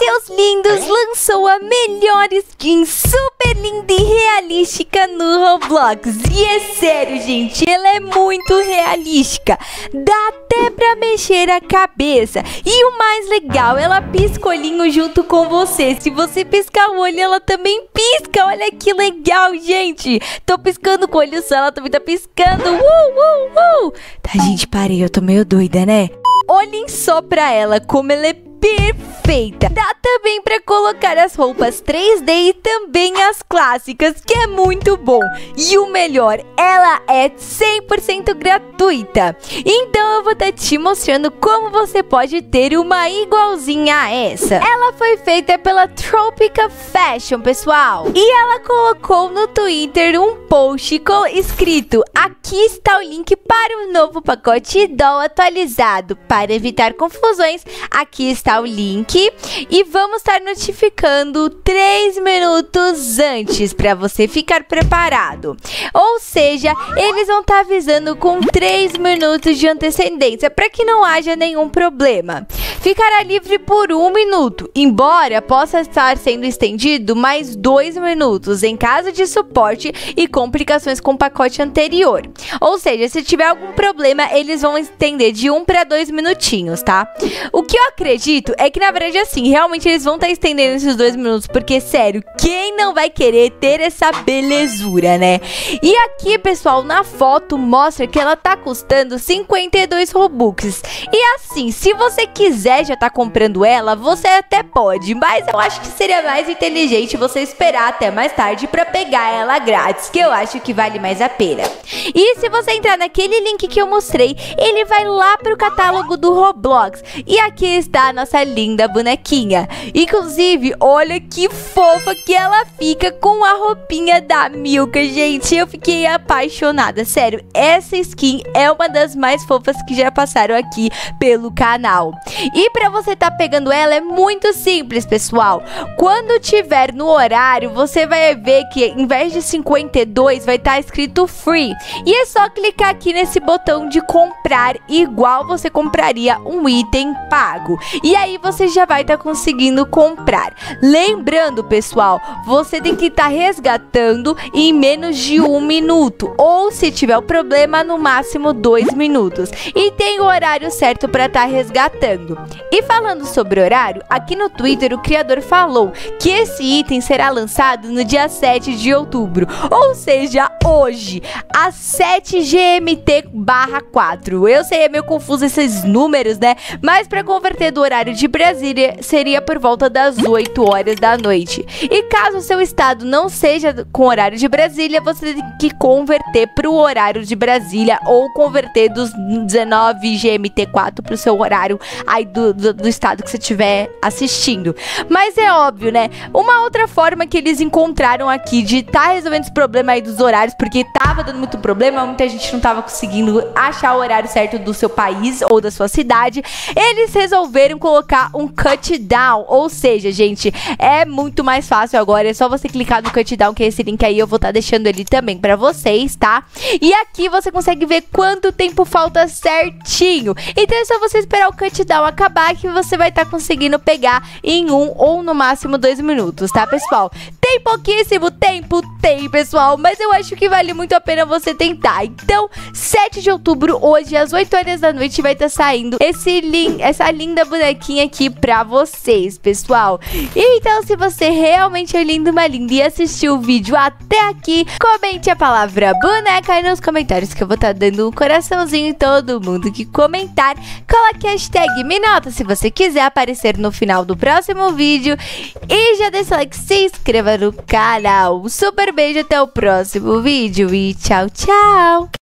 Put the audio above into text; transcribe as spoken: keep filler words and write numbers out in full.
Seus lindos, lançou a melhor skin super linda e realística no Roblox. E é sério, gente, ela é muito realística. Dá até pra mexer a cabeça. E o mais legal, ela pisca o olhinho junto com você. Se você piscar o olho, ela também pisca. Olha que legal, gente. Tô piscando com o olho só, ela também tá piscando. Uh, uh, uh. Tá, gente, parei, eu tô meio doida, né? Olhem só pra ela, como ela é perfeita. Dá também pra colocar as roupas três D e também as clássicas, que é muito bom. E o melhor, ela é cem por cento gratuita. Então eu vou estar te mostrando como você pode ter uma igualzinha a essa. Ela foi feita pela Tropica Fashion, pessoal. E ela colocou no Twitter um post com escrito: aqui está o link para o novo pacote doll atualizado. Para evitar confusões, aqui está o link e vamos estar notificando três minutos antes para você ficar preparado. Ou seja, eles vão estar avisando com três minutos de antecedência para que não haja nenhum problema. Ficará livre por um minuto, embora possa estar sendo estendido mais dois minutos em caso de suporte e complicações com o pacote anterior. Ou seja, se tiver algum problema, eles vão estender de um para dois minutinhos, tá? O que eu acredito é que, na verdade, assim, realmente eles vão estar estendendo esses dois minutos, porque, sério, quem não vai querer ter essa belezura, né? E aqui, pessoal, na foto mostra que ela tá custando cinquenta e dois Robux. E assim, se você quiser já tá comprando ela, você até pode, mas eu acho que seria mais inteligente você esperar até mais tarde pra pegar ela grátis, que eu acho que vale mais a pena. E se você entrar naquele link que eu mostrei, ele vai lá pro catálogo do Roblox. E aqui está a nossa linda bonequinha. Inclusive, olha que fofa que ela fica com a roupinha da Milka, gente. Eu fiquei apaixonada, sério. Essa skin é uma das mais fofas que já passaram aqui pelo canal. E pra você tá pegando ela é muito simples, pessoal. Quando tiver no horário, você vai ver que em vez de cinquenta e dois vai estar escrito free. E é só clicar aqui nesse botão de comprar, igual você compraria um item pago. E aí você já vai estar conseguindo comprar. Lembrando, pessoal, você tem que estar resgatando em menos de um minuto. Ou se tiver o problema, no máximo dois minutos. E tem o horário certo para estar resgatando. E falando sobre horário, aqui no Twitter o criador falou que esse item será lançado no dia sete de outubro, ou seja, hoje, às sete G M T barra quatro. Eu sei, é meio confuso esses números, né? Mas para converter do horário de Brasília, seria por volta das oito horas da noite. E caso o seu estado não seja com horário de Brasília, você tem que converter para o horário de Brasília ou converter dos dezenove G M T quatro para o seu horário aí do, do, do estado que você estiver assistindo. Mas é óbvio, né? Uma outra forma que eles encontraram aqui de estar tá resolvendo esse problema aí dos horários, porque tava dando muito problema, muita gente não tava conseguindo achar o horário certo do seu país ou da sua cidade, eles resolveram colocar um cut down, ou seja, gente, é muito mais fácil agora, é só você clicar no cut down, que é esse link aí, eu vou estar tá deixando ele também pra vocês, tá? E aqui você consegue ver quanto tempo falta certinho, então é só você esperar o cut down acabar que você vai estar tá conseguindo pegar em um ou no máximo dois minutos, tá, pessoal? Tem pouquíssimo tempo, tem, pessoal, mas eu acho que vale muito a pena você tentar. Então, sete de outubro, hoje, às oito horas da noite, vai estar tá saindo esse lin essa linda bonequinha aqui pra vocês, pessoal. Então, se você realmente é lindo, uma linda e assistiu o vídeo até aqui, comente a palavra boneca aí nos comentários, que eu vou estar tá dando um coraçãozinho em todo mundo que comentar. Coloque a hashtag Minota se você quiser aparecer no final do próximo vídeo. E já deixa o like, se inscreva no canal. Um super beijo, até o próximo vídeo e tchau, tchau!